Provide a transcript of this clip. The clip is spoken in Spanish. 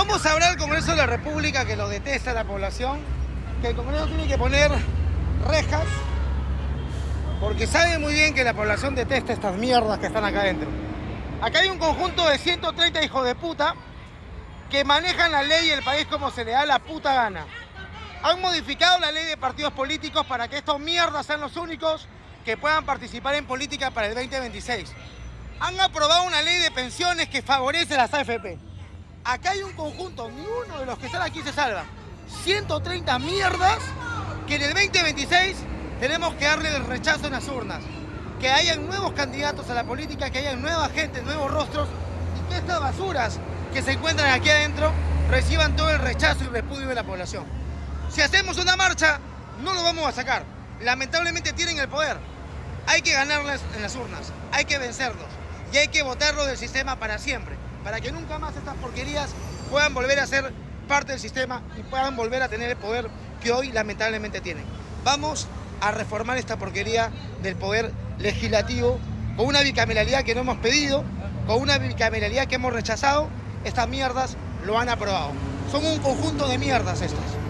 ¿Cómo sabrá el Congreso de la República que lo detesta la población? Que el Congreso tiene que poner rejas, porque sabe muy bien que la población detesta estas mierdas que están acá adentro. Acá hay un conjunto de 130 hijos de puta que manejan la ley y el país como se le da la puta gana. Han modificado la ley de partidos políticos para que estos mierdas sean los únicos que puedan participar en política para el 2026. Han aprobado una ley de pensiones que favorece a las AFP. Acá hay un conjunto, ni uno de los que están aquí se salva. 130 mierdas que en el 2026 tenemos que darle el rechazo en las urnas. Que hayan nuevos candidatos a la política, que hayan nueva gente, nuevos rostros y que estas basuras que se encuentran aquí adentro reciban todo el rechazo y repudio de la población. Si hacemos una marcha, no lo vamos a sacar. Lamentablemente tienen el poder. Hay que ganarles en las urnas, hay que vencerlos y hay que votarlos del sistema para siempre, para que nunca más estas porquerías puedan volver a ser parte del sistema y puedan volver a tener el poder que hoy lamentablemente tienen. Vamos a reformar esta porquería del poder legislativo con una bicameralidad que no hemos pedido, con una bicameralidad que hemos rechazado. Estas mierdas lo han aprobado. Son un conjunto de mierdas estas.